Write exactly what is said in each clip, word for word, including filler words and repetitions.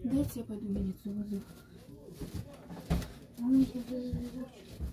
Дайте я пойду милицию вызову. Он меня вызовет.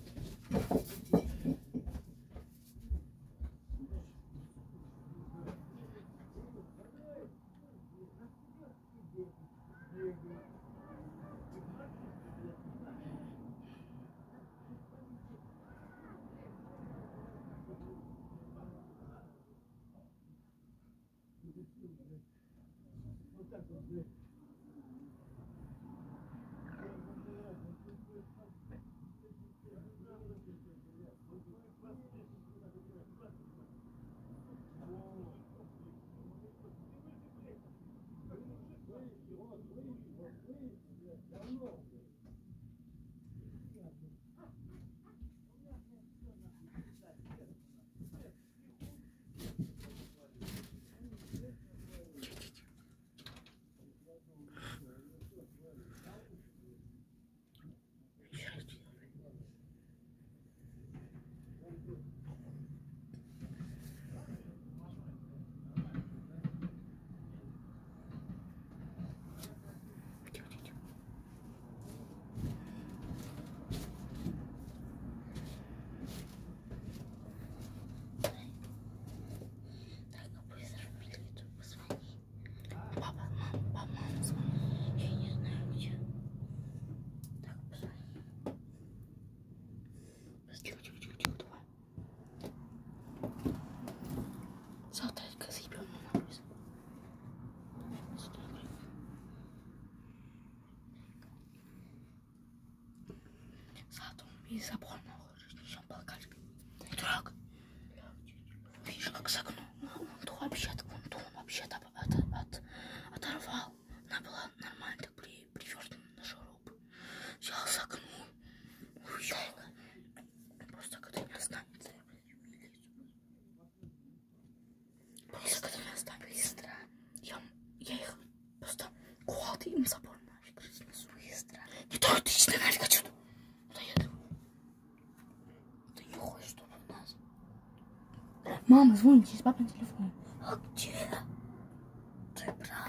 Завтра я заебем на улицу. Завтра он и забор наложишь, ничем полкашкой. Дурак. Видишь, как загнул. Он то вообще-то, он то он вообще-то от, от, оторвал. Она была нормально так при, привернута на шуруп. Взял, загнул. Уехал. Просто когда не останется, я блядь, в милицию. Просто когда не останется. Я, я их просто кувалдой им забор нафиг разнесу. Быстро. Не только ты честно нафиг отсюда. Да я думаю. Ты не хочешь, чтобы у нас. Мама звонит через папин телефон. А где? Ты брат.